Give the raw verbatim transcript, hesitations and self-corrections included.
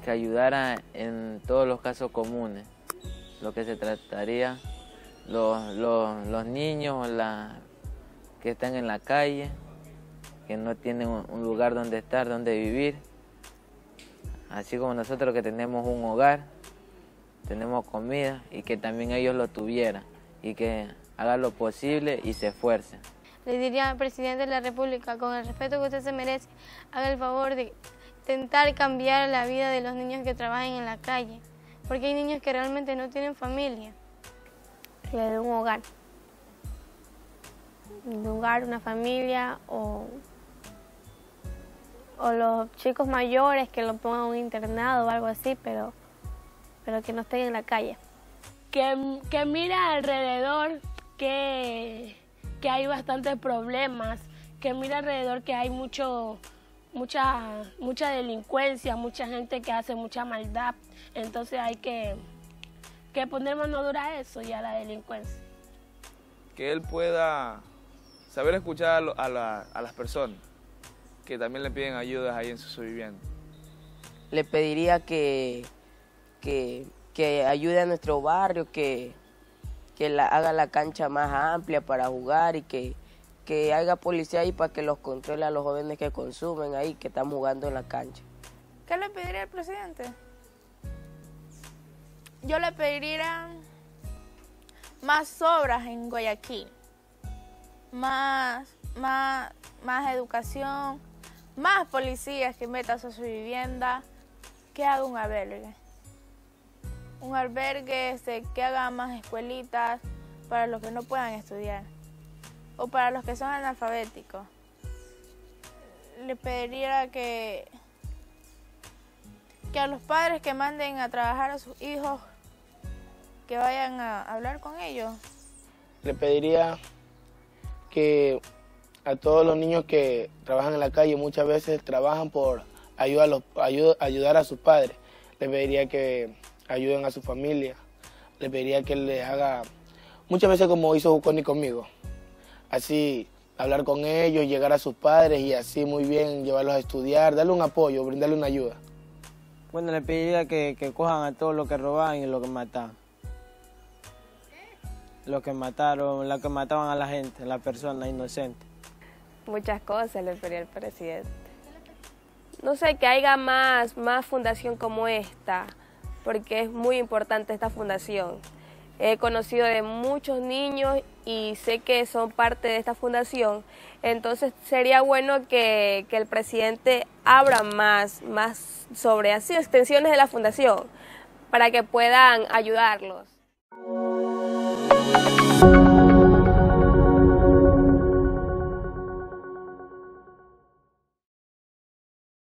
que ayudara en todos los casos comunes, lo que se trataría, los, los, los niños la, que están en la calle, que no tienen un lugar donde estar, donde vivir, así como nosotros que tenemos un hogar, tenemos comida, y que también ellos lo tuvieran, y que hagan lo posible y se esfuercen. Le diría al presidente de la República, con el respeto que usted se merece, haga el favor de intentar cambiar la vida de los niños que trabajan en la calle, porque hay niños que realmente no tienen familia. Que le dé un hogar, un hogar, una familia, o, o los chicos mayores que lo pongan en un internado o algo así, pero, pero que no estén en la calle. Que, que mira alrededor que, que hay bastantes problemas, que mira alrededor que hay mucho, mucha, mucha delincuencia, mucha gente que hace mucha maldad, entonces hay que, que poner mano dura a eso y a la delincuencia. Que él pueda saber escuchar a, lo, a, la, a las personas que también le piden ayudas ahí en su vivienda. Le pediría que, que, que ayude a nuestro barrio, que, que la, haga la cancha más amplia para jugar y que, que haya policía ahí para que los controle a los jóvenes que consumen ahí, que están jugando en la cancha. ¿Qué le pediría al presidente? Yo le pediría más obras en Guayaquil, más, más, más educación, más policías que metan a su vivienda, que haga un albergue. Un albergue este, que haga más escuelitas para los que no puedan estudiar o para los que son analfabéticos. Le pediría que, que a los padres que manden a trabajar a sus hijos, que vayan a hablar con ellos. Le pediría que a todos los niños que trabajan en la calle muchas veces trabajan por ayudar a, los, ayud, ayudar a sus padres. Le pediría que ayuden a su familia. Le pediría que les haga, muchas veces como hizo Juconi conmigo, así hablar con ellos, llegar a sus padres y así muy bien llevarlos a estudiar, darle un apoyo, brindarle una ayuda. Bueno, le pediría que, que cojan a todos los que robaban y los que mataban. Los que mataron, los que mataban a la gente, a las personas inocentes. Muchas cosas le pediría al presidente. No sé, que haya más, más fundación como esta, porque es muy importante esta fundación. He conocido de muchos niños y sé que son parte de esta fundación, entonces sería bueno que, que el presidente abra más, más sobre así extensiones de la fundación para que puedan ayudarlos.